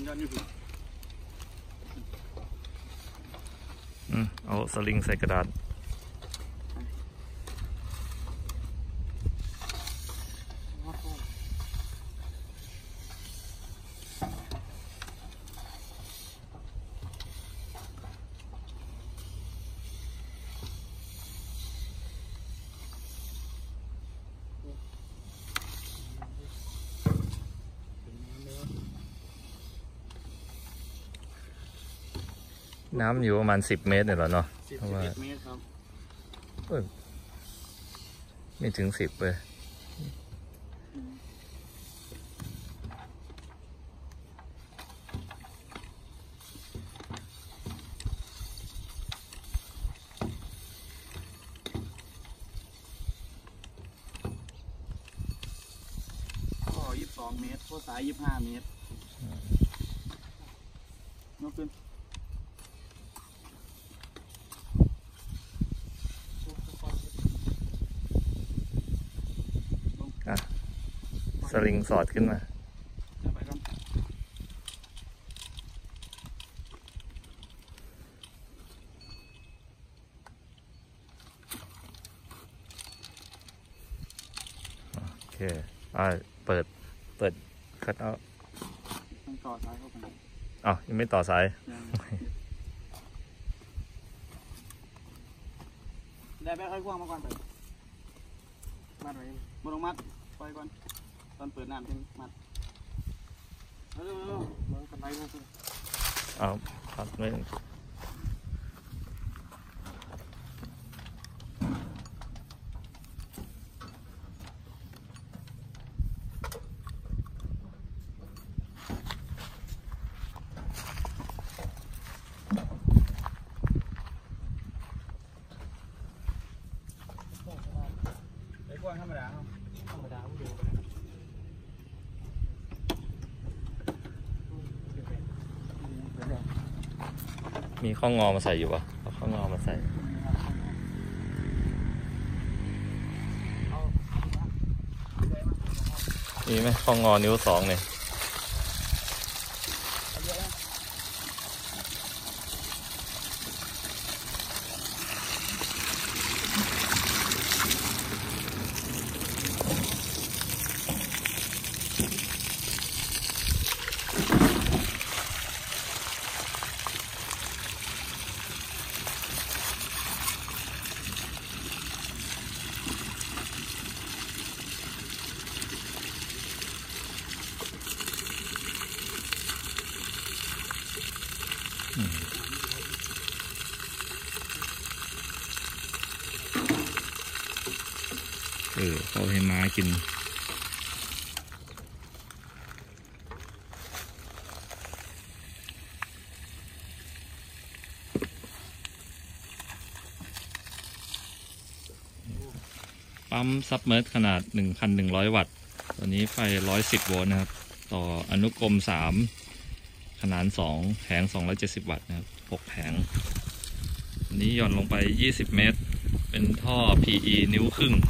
ย้อนนี่ผิดเอาสลิงใส่กระดาษน้ำอยู่ประมาณ10 เมตรเนี่ยเหรอเนาะ 11 เมตรครับไม่ถึง10เลยก็22 เมตรข้อสาย25 เมตรนกขึ้นสลิงสอดขึ้นมาไปครับโอเคเปิดคัดเอาต้องต่อสายเข้าไปยังไม่ต่อสายได้ไปค่อยพ่วงมาก่อนไปมัดไว้บนลงมัดปล่อยก่อนตอนเปิดน้ำเป็นมัดเร็วๆมันกันไรพวกคุณพักไว้กว้างธรรมดามีข้องงอมาใส่อยู่ปะเอาข้องงอมาใส่มีไหมข้องงอนิ้ว2เนี่ยเขาให้ม้ากินปั๊มซับเมอร์สขนาด 1,100 วัตต์ตัวนี้ไฟ110 โวลต์นะครับต่ออนุกรม3ขนาด2แผง270 วัตต์นะครับ6แผงอันนี้หย่อนลงไป20 เมตรเป็นท่อ PE นิ้วครึ่ง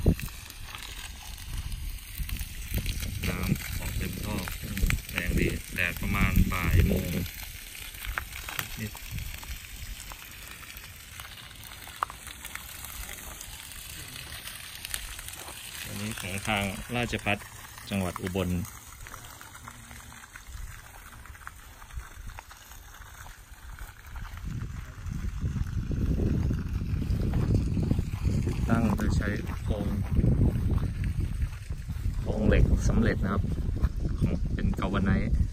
น้ำออกเต็มท่อแรงดีแดดประมาณบ่ายโมงอันนี้ของทางราชภัฏจังหวัดอุบลตั้งโดยใช้โครงเหล็กสำเร็จนะครับเป็นกาวาไนท์